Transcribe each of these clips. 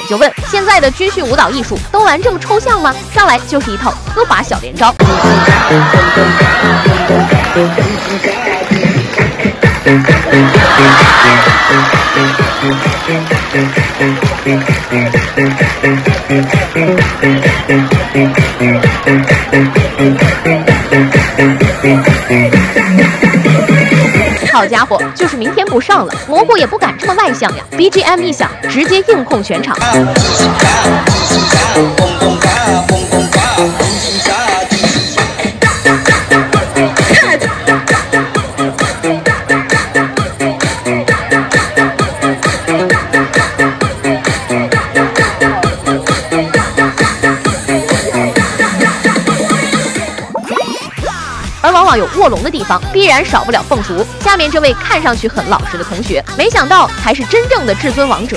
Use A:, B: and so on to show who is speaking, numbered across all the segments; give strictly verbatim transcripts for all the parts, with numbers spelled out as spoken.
A: 就问：现在的军训舞蹈艺术都玩这么抽象吗？上来就是一套歌法小连招。好家伙，就是明天不上了，蘑菇也不敢这么外向呀 ！B G M 一响，直接硬控全场。而往往有卧龙的地方，必然少不了凤雏。下面这位看上去很老实的同学，没想到才是真正的至尊王者。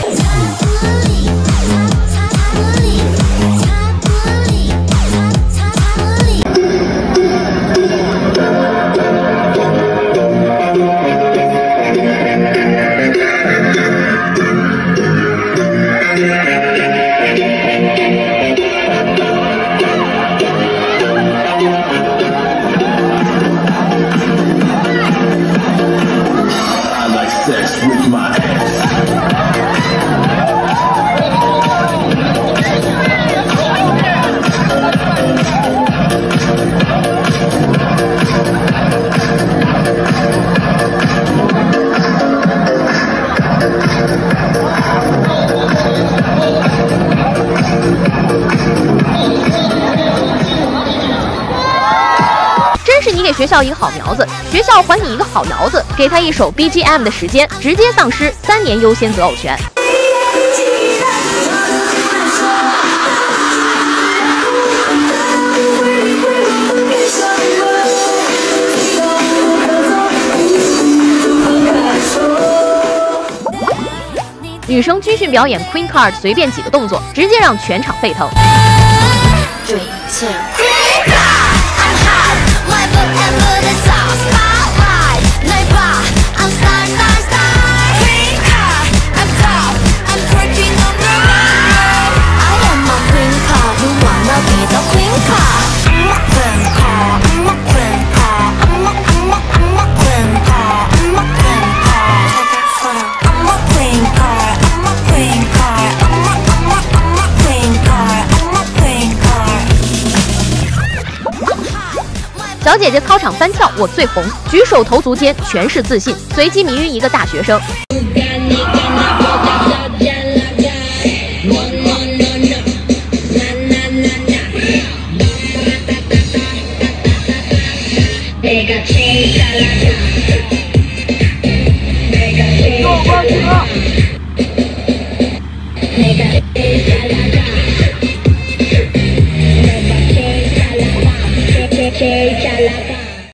A: 是你给学校一个好苗子，学校还你一个好窑子，给他一首 B G M 的时间，直接丧失三年优先择偶权。女生军训表演 Queen Card， 随便几个动作，直接让全场沸腾。小姐姐操场翻跳，我最红，举手投足间全是自信，随机迷晕一个大学生。
B: Go, go, go.